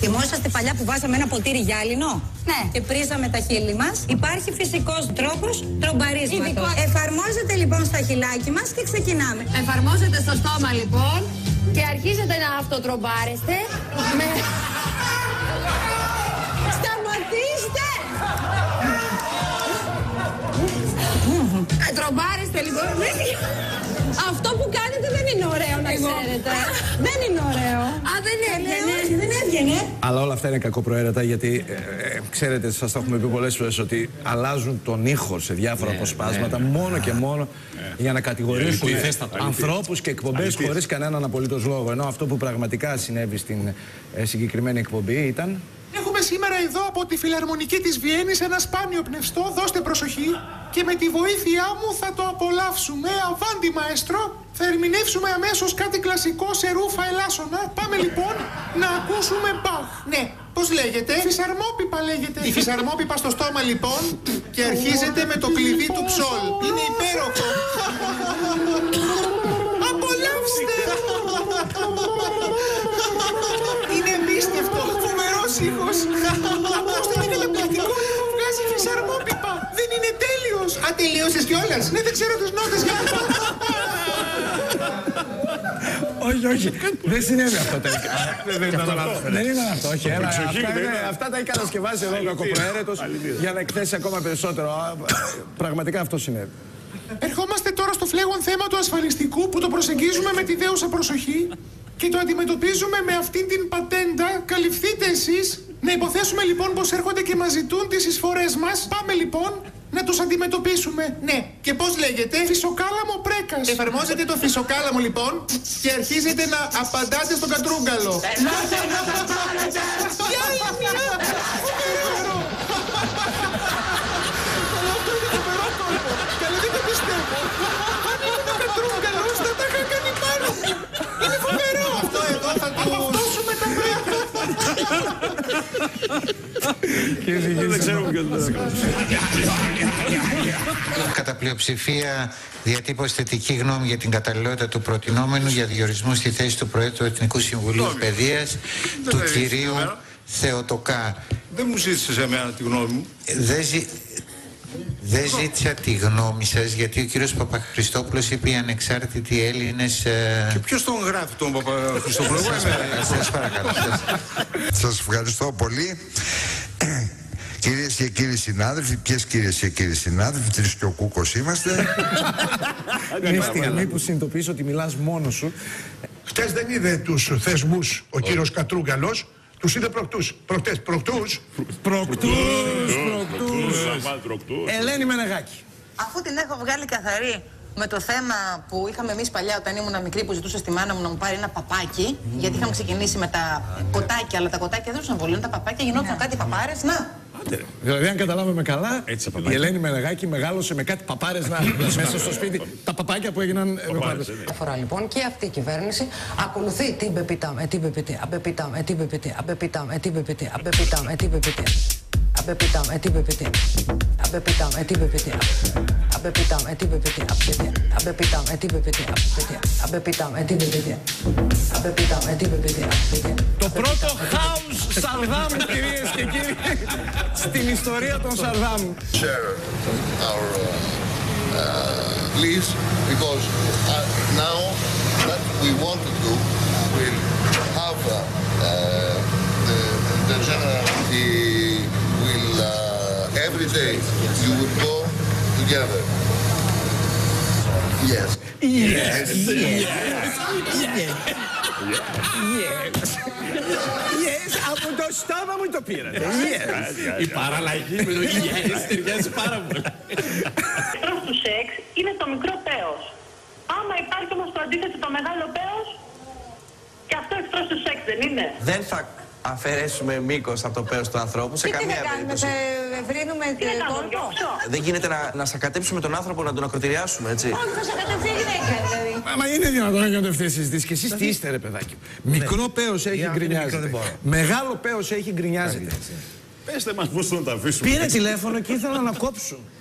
Θυμόσαστε παλιά που βάζαμε ένα ποτήρι γυάλινο? Ναι. Και πρίζαμε τα χείλη μας. Υπάρχει φυσικός τρόπος τρομπαρίσματος. Εφαρμόζεται λοιπόν στα χειλάκι μας και ξεκινάμε. Εφαρμόζεται στο στόμα λοιπόν και αρχίζετε να αυτοτρομπάρεστε με... Σταματήστε! Τρομπάρεστε λοιπόν. Αυτό που κάνετε δεν είναι ωραίο, να ξέρετε. Δεν είναι ωραίο. Α, δεν έβγαινε. Δεν έβγαινε. Αλλά όλα αυτά είναι κακοπροαίρετα γιατί ξέρετε, σας το έχουμε πει πολλές φορές ότι αλλάζουν τον ήχο σε διάφορα αποσπάσματα μόνο και μόνο για να κατηγορήσουν ανθρώπους και εκπομπές χωρίς κανέναν απολύτως λόγο. Ενώ αυτό που πραγματικά συνέβη στην συγκεκριμένη εκπομπή ήταν... Έχουμε σήμερα εδώ από τη Φιλαρμονική της Βιέννης ένα σπάνιο πνευστό, δώστε προσοχή, και με τη βοήθειά μου θα το απολαύσουμε. Αβάντι μαέστρο, θα ερμηνεύσουμε αμέσως κάτι κλασικό σε ρούφα ελάσσονα. Πάμε λοιπόν να ακούσουμε Μπαχ. Ναι, πώς λέγεται? Φυσαρμόπιπα λέγεται. Η φυσαρμόπιπα στο στόμα λοιπόν και αρχίζεται με το κλειδί του ψόλ. Είναι υπέροχο. Απολαύστε! Είναι εμπίστευτο. Φοβερός ήχος. Ακούστε, είναι καταπληκτικό ήχο. Βγάζει φυσαρμόπιπα. Δεν είναι τέλειος. Α, τελείωσες κιόλας? Ναι, δεν ξέρω τις νότες. Όχι, όχι. Δεν συνέβη αυτό τελικά. Δεν ήταν αυτό. Όχι, αυτά τα έχει κατασκευάσει εδώ ο κακοπροαίρετος για να εκθέσει ακόμα περισσότερο. Πραγματικά αυτό συνέβη. Ερχόμαστε τώρα στο φλέγον θέμα του ασφαλιστικού που το προσεγγίζουμε με τη δέουσα προσοχή και το αντιμετωπίζουμε με αυτήν την πατέντα. Καλυφθείτε εσείς. Να υποθέσουμε λοιπόν πως έρχονται και μας ζητούν τις εισφορές μας. Πάμε λοιπόν να τους αντιμετωπίσουμε. Ναι, και πώς λέγεται? Φυσοκάλαμο πρέκας. Εφαρμόζεται το φυσοκάλαμο λοιπόν και αρχίζετε να απαντάτε στον κατρούγκαλο. Καλά, δεν το πιστεύω. Αν ήμουν ο κατρούγκαλος θα τα είχα κάνει πάνω. Είναι φοβερό. Αυτό εδώ θα το δώσουμε τα πρέκα. Δεν ξέρουμε ποιος δεν Κατά πλειοψηφία διατύπωσε θετική γνώμη για την καταλληλότητα του προτινόμενου για διορισμό στη θέση του Προέδρου του Εθνικού Συμβουλίου Παιδείας του κυρίου Θεοτοκά. Δεν μου ζήτησε σε μένα τη γνώμη μου. Δεν ζήτησα τη γνώμη σας γιατί ο κύριος Παπαχριστόπουλος είπε οι ανεξάρτητοι Έλληνες... Και ποιος τον γράφει τον Παπαχριστόπουλο? Σας παρακαλώ. Σας ευχαριστώ πολύ. Κυρίες και κύριοι συνάδελφοι, ποιες κυρίες και κύριοι συνάδελφοι, Τρεις και ο Κούκος είμαστε. Είναι στιγμή που συνειδητοποιήσω ότι μιλάς μόνος σου. Χτες δεν είδε τους θεσμούς ο κύριος Κατρούγκαλος, τους είδε προκτούς. Ελένη Μενεγάκη. Αφού την έχω βγάλει καθαρή με το θέμα που είχαμε εμείς παλιά όταν ήμουν μικρή, που ζητούσα στη μάνα μου να μου πάρει ένα παπάκι, γιατί είχαμε ξεκινήσει με τα κοτάκια, αλλά τα κοτάκια δεν τους βολούν, τα παπάκια γινόταν κάτι παπάρες, να. Δηλαδή, αν καταλάβαμε καλά, η Ελένη Μενεγάκη μεγάλωσε με κάτι παπάρες μέσα στο σπίτι. Τα παπάκια που έγιναν παπάρες. Αφορά λοιπόν και αυτή η κυβέρνηση ακολουθεί την πεπίτα με την πεπίτη, απεπίτα με την πεπίτη, απεπίτα με την πεπίτη, απεπίτα με την πεπίτη. Απεπίτα με την πεπίτη, απεπίτα με την πεπίτη, απεπίτα με την πεπίτη, απεπίτα με την πεπίτη, απεπίτα με την πεπίτη, απεπίτα με την πεπίτη. Το πρώτο house Σαρδάμ, κυρίες και κύριοι, στην ιστορία των Σαρδάμ. Share our please, because now that we want to do, we'll have the general, will every day you will go together. Yes. Yes. Yes, από το στόμα μου το πήρατε. Yes. Η παραλλαγή με το yes ταιριάζει πάρα πολύ. Εχθρός του σεξ είναι το μικρό πέος. Άμα υπάρχει όμως το αντίθετο το μεγάλο πέος, και αυτό εχθρός του σεξ δεν είναι? Δεν θα αφαιρέσουμε μήκος από το πέος του ανθρώπου σε καμία περίπτωση. Ευρύνουμε κόλπο. Δεν γίνεται να σακατέψουμε τον άνθρωπο, να τον ακροτηριάσουμε, έτσι. Όχι, θα σακατευτεί η γυναίκα, δηλαδή. Μα είναι δυνατόν να γίνονται αυτές οι συζητήσεις? Και εσείς τι είστε, ρε παιδάκι? Μικρό πέος έχει γκρινιάζεται. Μεγάλο πέος έχει γκρινιάζεται. Πέστε μας πώς θα τα αφήσουμε. Πήρε τηλέφωνο και ήθελα να κόψουν.